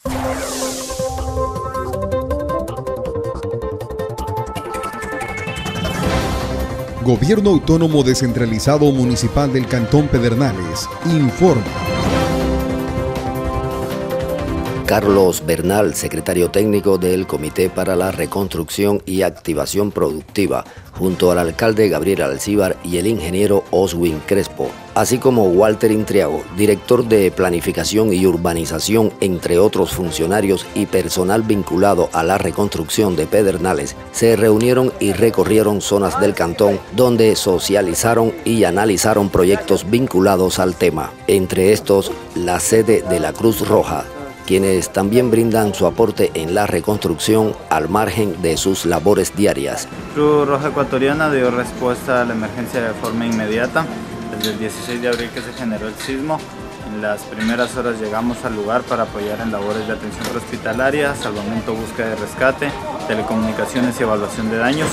Gobierno Autónomo Descentralizado Municipal del Cantón Pedernales informa. Carlos Bernal, secretario técnico del Comité para la Reconstrucción y Activación Productiva, junto al alcalde Gabriel Alcíbar y el ingeniero Oswin Crespo, así como Walter Intriago, director de Planificación y Urbanización, entre otros funcionarios y personal vinculado a la reconstrucción de Pedernales, se reunieron y recorrieron zonas del cantón donde socializaron y analizaron proyectos vinculados al tema, entre estos la sede de la Cruz Roja, quienes también brindan su aporte en la reconstrucción al margen de sus labores diarias. Cruz Roja Ecuatoriana dio respuesta a la emergencia de forma inmediata. Desde el 16 de abril que se generó el sismo, en las primeras horas llegamos al lugar para apoyar en labores de atención prehospitalaria, salvamento, búsqueda y rescate, telecomunicaciones y evaluación de daños.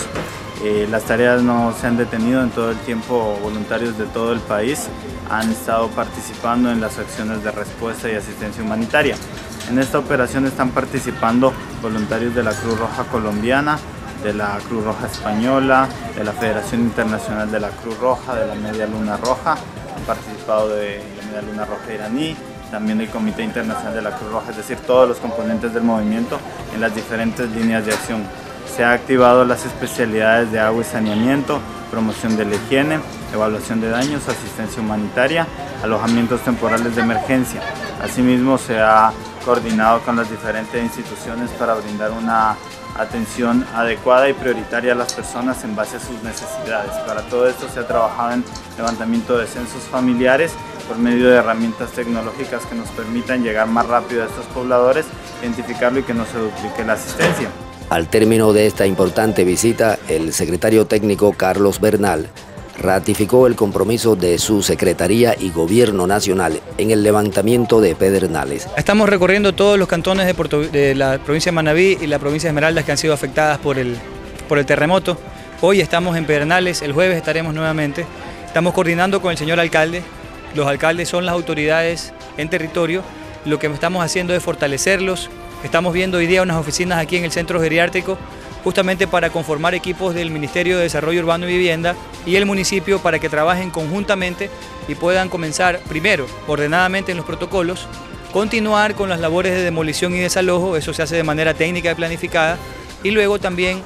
Las tareas no se han detenido en todo el tiempo. Voluntarios de todo el país han estado participando en las acciones de respuesta y asistencia humanitaria. En esta operación están participando voluntarios de la Cruz Roja Colombiana, de la Cruz Roja Española, de la Federación Internacional de la Cruz Roja, de la Media Luna Roja, han participado de la Media Luna Roja iraní, también del Comité Internacional de la Cruz Roja, es decir, todos los componentes del movimiento en las diferentes líneas de acción. Se han activado las especialidades de agua y saneamiento, promoción de la higiene, evaluación de daños, asistencia humanitaria, alojamientos temporales de emergencia. Asimismo, se ha coordinado con las diferentes instituciones para brindar una atención adecuada y prioritaria a las personas en base a sus necesidades. Para todo esto se ha trabajado en levantamiento de censos familiares por medio de herramientas tecnológicas que nos permitan llegar más rápido a estos pobladores, identificarlo y que no se duplique la asistencia. Al término de esta importante visita, el secretario técnico Carlos Bernal ratificó el compromiso de su Secretaría y Gobierno Nacional en el levantamiento de Pedernales. Estamos recorriendo todos los cantones de la provincia de Manabí y la provincia de Esmeraldas que han sido afectadas por el terremoto. Hoy estamos en Pedernales, el jueves estaremos nuevamente. Estamos coordinando con el señor alcalde. Los alcaldes son las autoridades en territorio. Lo que estamos haciendo es fortalecerlos. Estamos viendo hoy día unas oficinas aquí en el centro geriátrico, justamente para conformar equipos del Ministerio de Desarrollo Urbano y Vivienda y el municipio para que trabajen conjuntamente y puedan comenzar primero ordenadamente en los protocolos, continuar con las labores de demolición y desalojo, eso se hace de manera técnica y planificada, y luego también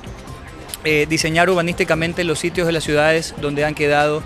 diseñar urbanísticamente los sitios de las ciudades donde han quedado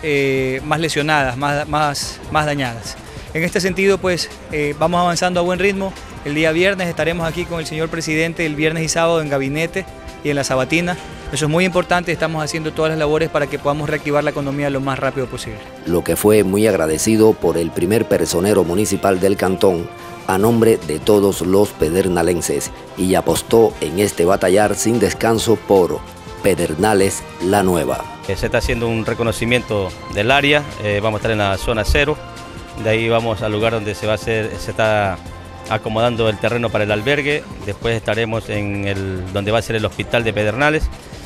más lesionadas, más dañadas. En este sentido, pues vamos avanzando a buen ritmo. El día viernes estaremos aquí con el señor presidente, el viernes y sábado en gabinete y en la Sabatina. Eso es muy importante, estamos haciendo todas las labores para que podamos reactivar la economía lo más rápido posible. Lo que fue muy agradecido por el primer personero municipal del cantón, a nombre de todos los pedernalenses, y apostó en este batallar sin descanso por Pedernales la Nueva. Se está haciendo un reconocimiento del área, vamos a estar en la zona 0, de ahí vamos al lugar donde se está acomodando el terreno para el albergue, después estaremos en donde va a ser el hospital de Pedernales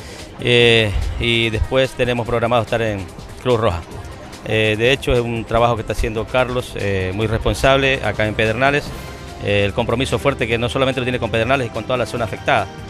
y después tenemos programado estar en Cruz Roja. De hecho es un trabajo que está haciendo Carlos, muy responsable acá en Pedernales, el compromiso fuerte que no solamente lo tiene con Pedernales y con toda la zona afectada.